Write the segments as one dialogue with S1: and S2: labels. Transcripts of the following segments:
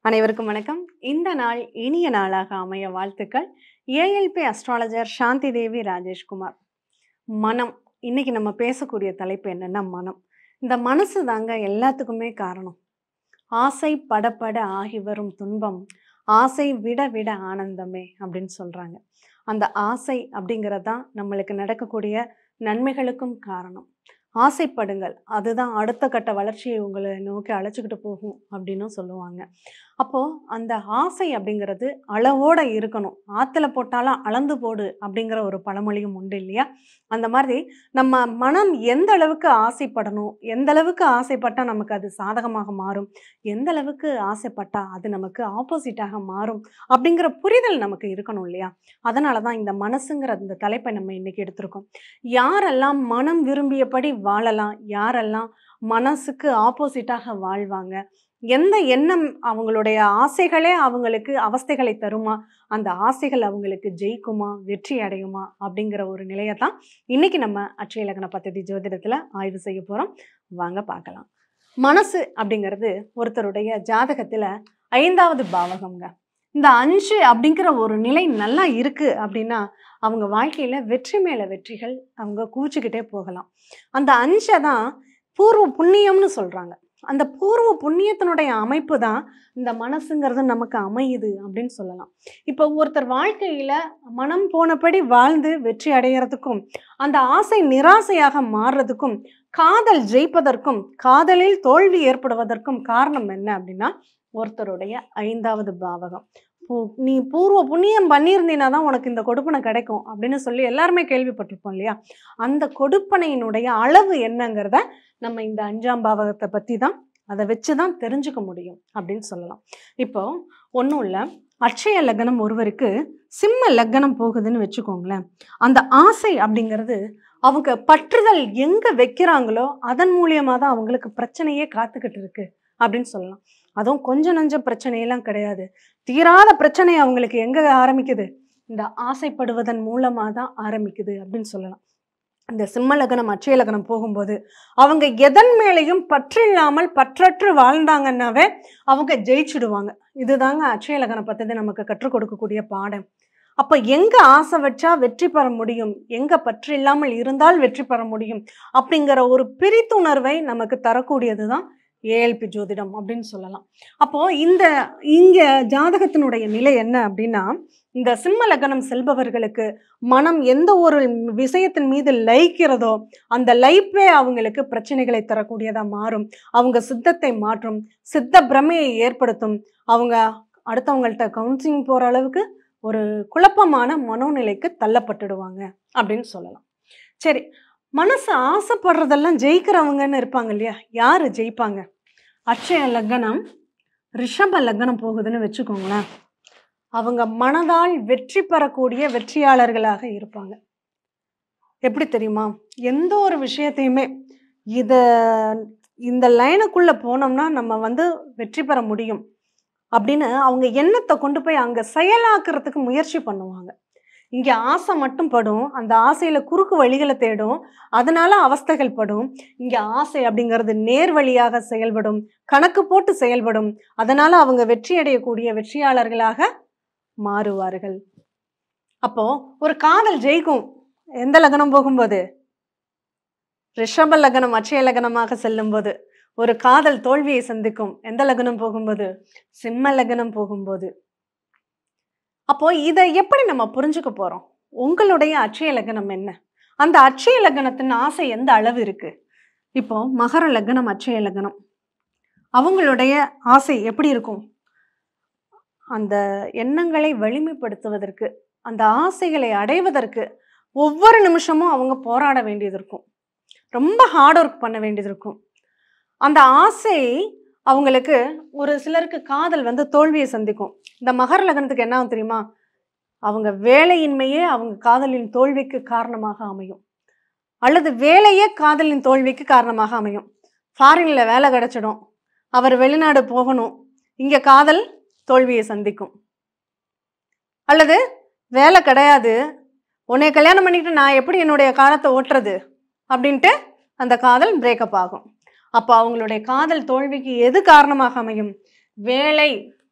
S1: அனைவருக்கும் வணக்கம். இந்த நாள் இனிய நாளாக அமைய வாழ்த்துக்கள். ALP astrologer Shanthi Devi Rajeshkumar. மனம். இன்னைக்கு நம்ம பேசக்கூடிய தலைப்பு என்னன்னா மனம். இந்த மனசு தாங்க எல்லாத்துக்குமே காரணம். ஆசை படப்பட ஆகி வரும் துன்பம், ஆசை விட விட ஆனந்தமே அப்படின்னு சொல்றாங்க. அந்த ஆசை அப்படிங்கிறது தான் நம்மளுக்கு நடக்கக்கூடிய நன்மைகளுக்கும் காரணம். ஆசைப்படுங்கள், அதுதான் அடுத்த கட்ட வளர்ச்சியை உங்களை நோக்கி அழைச்சிக்கிட்டு போகும் அப்படின்னும் சொல்லுவாங்க. அப்போ அந்த ஆசை அப்படிங்கிறது அளவோட இருக்கணும். ஆத்துல போட்டாலும் அளந்து போடு அப்படிங்கிற ஒரு பழமொழியும் உண்டு இல்லையா? அந்த மாதிரி நம்ம மனம் எந்த அளவுக்கு ஆசைப்படணும், எந்த அளவுக்கு ஆசைப்பட்டா நமக்கு அது சாதகமாக மாறும், எந்த அளவுக்கு ஆசைப்பட்டா அது நமக்கு ஆப்போசிட்டாக மாறும் அப்படிங்கிற புரிதல் நமக்கு இருக்கணும் இல்லையா? அதனாலதான் இந்த மனசுங்கிற இந்த தலைப்பை நம்ம இன்னைக்கு எடுத்திருக்கோம். யாரெல்லாம் மனம் விரும்பியபடி வாழலாம், யாரெல்லாம் மனசுக்கு ஆப்போசிட்டாக வாழ்வாங்க, எந்த எண்ணம் அவங்களுடைய ஆசைகளே அவங்களுக்கு அவஸ்தைகளை தருமா, அந்த ஆசைகள் அவங்களுக்கு ஜெயிக்குமா, வெற்றி அடையுமா அப்படிங்கிற ஒரு நிலையை தான் இன்னைக்கு நம்ம அட்சய லக்ன பத்ததி ஜோதிடத்துல ஆய்வு செய்ய போறோம். வாங்க பார்க்கலாம். மனசு அப்படிங்கிறது ஒருத்தருடைய ஜாதகத்துல 5வது பாவகம்ங்க. இந்த 5 அப்படிங்கிற ஒரு நிலை நல்லா இருக்கு அப்படின்னா அவங்க வாழ்க்கையில வெற்றி மேல வெற்றிகள் அவங்க குவிச்சுக்கிட்டே போகலாம். அந்த 5 தான் பூர்வ புண்ணியம்னு சொல்றாங்க. அந்த பூர்வ புண்ணியத்தினுடைய அமைப்பு தான் இந்த மனசுங்கிறது நமக்கு அமையுது அப்படின்னு சொல்லலாம். இப்போ ஒருத்தர் வாழ்க்கையில மனம் போனபடி வாழ்ந்து வெற்றி அடைகிறதுக்கும், அந்த ஆசை நிராசையாக மாறுறதுக்கும், காதல் ஜெயிப்பதற்கும், காதலில் தோல்வி ஏற்படுவதற்கும் காரணம் என்ன அப்படின்னா ஒருத்தருடைய 5வது பாவகம். நீ பூர்வ புண்ணியம் பண்ணியிருந்தீனா தான் உனக்கு இந்த கொடுப்பனை கிடைக்கும் அப்படின்னு சொல்லி எல்லாருமே கேள்விப்பட்டிருப்போம் இல்லையா? அந்த கொடுப்பனையினுடைய அளவு என்னங்கிறத நம்ம இந்த 5ஆம் பாவகத்தை பத்தி தான், அதை வச்சுதான் தெரிஞ்சுக்க முடியும் அப்படின்னு சொல்லலாம். இப்போ ஒன்றும் இல்லை, அட்சய லக்னம் ஒருவருக்கு சிம்ம லக்னம் போகுதுன்னு வச்சுக்கோங்களேன். அந்த ஆசை அப்படிங்கிறது அவங்க பற்றுதல் எங்க வைக்கிறாங்களோ அதன் மூலியமா தான் அவங்களுக்கு பிரச்சனையே காத்துக்கிட்டு இருக்கு அப்படின்னு சொல்லலாம். அதுவும் கொஞ்சம் நஞ்ச பிரச்சனையெல்லாம் கிடையாது. தீராத பிரச்சனை அவங்களுக்கு எங்க ஆரம்பிக்குது, இந்த ஆசைப்படுவதன் மூலமா தான் ஆரம்பிக்குது அப்படின்னு சொல்லலாம். இந்த சிம்ம லக்னம் அட்சய லக்னம் போகும்போது அவங்க எதன் மேலையும் பற்றில்லாமல் பற்றற்று வாழ்ந்தாங்கன்னாவே அவங்க ஜெயிச்சுடுவாங்க. இதுதாங்க அட்சய லக்ன பத்ததி நமக்கு கற்றுக் கொடுக்கக்கூடிய பாடம். அப்ப எங்க ஆசை வச்சா வெற்றி பெற முடியும், எங்க பற்று இல்லாமல் இருந்தால் வெற்றி பெற முடியும் அப்படிங்கிற ஒரு பிரித்துணர்வை நமக்கு தரக்கூடியதுதான் ஏஎல்பி ஜோதிடம் அப்படின்னு சொல்லலாம். அப்போ இங்க ஜாதகத்தினுடைய நிலை என்ன அப்படின்னா, இந்த சிம்ம லக்னம் செல்பவர்களுக்கு மனம் எந்த ஒரு விஷயத்தின் மீது லயிக்கிறதோ அந்த லைப்பே அவங்களுக்கு பிரச்சனைகளை தரக்கூடியதா மாறும். அவங்க சித்தத்தை மாற்றும், சித்த பிரமையை ஏற்படுத்தும். அவங்க அடுத்தவங்கள்ட்ட கவுன்சிலிங் போற அளவுக்கு ஒரு குழப்பமான மனோநிலைக்கு தள்ளப்பட்டுடுவாங்க அப்படின்னு சொல்லலாம். சரி, மனசு ஆசைப்படுறதெல்லாம் ஜெயிக்கிறவங்கன்னு இருப்பாங்க இல்லையா? யாரு ஜெயிப்பாங்க? அட்சய லக்னம் ரிஷப லக்னம் போகுதுன்னு வச்சுக்கோங்களேன். அவங்க மனதால் வெற்றி பெறக்கூடிய வெற்றியாளர்களாக இருப்பாங்க. எப்படி தெரியுமா? எந்த ஒரு விஷயத்தையுமே இந்த லைனுக்குள்ள போனோம்னா நம்ம வெற்றி பெற முடியும் அப்படின்னு அவங்க எண்ணத்தை கொண்டு போய் அங்க செயலாக்குறதுக்கு முயற்சி பண்ணுவாங்க. இங்க ஆசை மட்டும் படும், அந்த ஆசையில குறுக்கு வழிகளை தேடும், அதனால அவஸ்தைகள் படும். இங்க ஆசை அப்படிங்கிறது நேர் வழியாக செயல்படும், கணக்கு போட்டு செயல்படும். அதனால அவங்க வெற்றி அடையக்கூடிய வெற்றியாளர்களாக மாறுவார்கள். அப்போ ஒரு காதல் ஜெயிக்கும் எந்த லக்னம் போகும்போது? ரிஷப லக்னம் அட்சய லக்னமாக செல்லும் போது. ஒரு காதல் தோல்வியை சந்திக்கும் எந்த லக்னம் போகும்போது? சிம்ம லக்னம் போகும்போது. அப்போ இதை எப்படி நம்ம புரிஞ்சுக்க போறோம்? உங்களுடைய அட்சய லக்னம் என்ன, அந்த அட்சய லக்னத்தின் ஆசை எந்த அளவு இருக்கு? இப்போ மகர லக்னம் அட்சய லக்னம், அவங்களுடைய ஆசை எப்படி இருக்கும்? அந்த எண்ணங்களை வலிமைப்படுத்துவதற்கு, அந்த ஆசைகளை அடைவதற்கு ஒவ்வொரு நிமிஷமும் அவங்க போராட வேண்டியது இருக்கும், ரொம்ப ஹார்ட் ஒர்க் பண்ண வேண்டியது இருக்கும். அந்த ஆசை அவங்களுக்கு, ஒரு சிலருக்கு காதல் தோல்வியை சந்திக்கும். இந்த மகர லக்னத்துக்கு என்ன ஆகும் தெரியுமா? அவங்க வேலையின்மையே அவங்க காதலின் தோல்விக்கு காரணமாக அமையும், அல்லது வேலையே காதலின் தோல்விக்கு காரணமாக அமையும். ஃபாரின்ல வேலை கிடைச்சிடும், அவர் வெளிநாடு போகணும், இங்க காதல் தோல்வியை சந்திக்கும். அல்லது வேலை கிடையாது, உன்னை கல்யாணம் பண்ணிக்கிட்டு நான் எப்படி என்னுடைய காலத்தை ஓட்டுறது அப்படின்ட்டு அந்த காதல் பிரேக்கப் ஆகும். அப்போ அவங்களுடைய காதல் தோல்விக்கு எது காரணமாக அமையும்? வேலை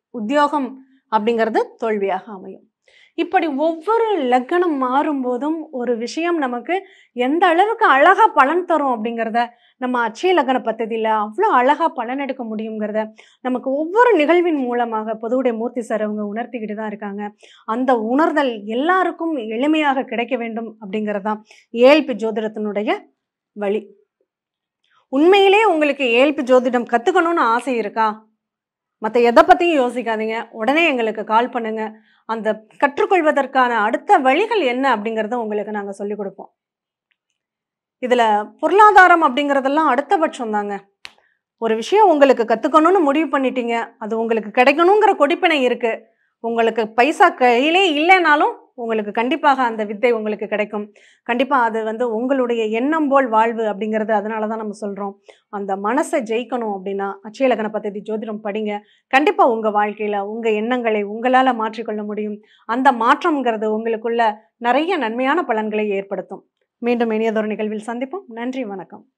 S1: உத்தியோகம் அப்படிங்கிறது தோல்வியாக அமையும். இப்படி ஒவ்வொரு லக்னம் மாறும்போதும் ஒரு விஷயம் நமக்கு எந்த அளவுக்கு அழகா பலன் தரும் அப்படிங்கிறத நம்ம அட்சய லக்ன பத்ததியில அவ்வளோ அழகா பலன் எடுக்க முடியுங்கிறத நமக்கு ஒவ்வொரு நிகழ்வின் மூலமாக பொதுவுடை மூர்த்தி சார் அவங்க உணர்த்திக்கிட்டு தான் இருக்காங்க. அந்த உணர்தல் எல்லாருக்கும் எளிமையாக கிடைக்க வேண்டும் அப்படிங்கிறதான் ஏஎல்பி ஜோதிடத்தினுடைய வழி. உண்மையிலே உங்களுக்கு ஏஎல்பி ஜோதிடம் கத்துக்கணும்னு ஆசை இருக்கா? மற்ற எதை பற்றியும் யோசிக்காதீங்க. உடனே எங்களுக்கு கால் பண்ணுங்க. அந்த கற்றுக்கொள்வதற்கான அடுத்த வழிகள் என்ன அப்படிங்கிறத உங்களுக்கு நாங்கள் சொல்லிக் கொடுப்போம். இதில் பொருளாதாரம் அப்படிங்கிறதெல்லாம் அடுத்தபட்சம் தாங்க. ஒரு விஷயம் உங்களுக்கு கற்றுக்கணும்னு முடிவு பண்ணிட்டீங்க, அது உங்களுக்கு கிடைக்கணுங்கிற கொடிப்பினை இருக்குது. உங்களுக்கு பைசா கையிலே இல்லைனாலும் உங்களுக்கு கண்டிப்பாக அந்த வித்தை உங்களுக்கு கிடைக்கும். கண்டிப்பாக அது உங்களுடைய எண்ணம் போல் வாழ்வு அப்படிங்கிறது அதனால தான் நம்ம சொல்கிறோம். அந்த மனசை ஜெயிக்கணும் அப்படின்னா அட்சய லக்ன பத்ததி ஜோதிடம் படிங்க. கண்டிப்பாக உங்கள் வாழ்க்கையில் உங்கள் எண்ணங்களை உங்களால் மாற்றிக்கொள்ள முடியும். அந்த மாற்றம்ங்கிறது உங்களுக்குள்ள நிறைய நன்மையான பலன்களை ஏற்படுத்தும். மீண்டும் இனியதொரு நிகழ்வில் சந்திப்போம். நன்றி, வணக்கம்.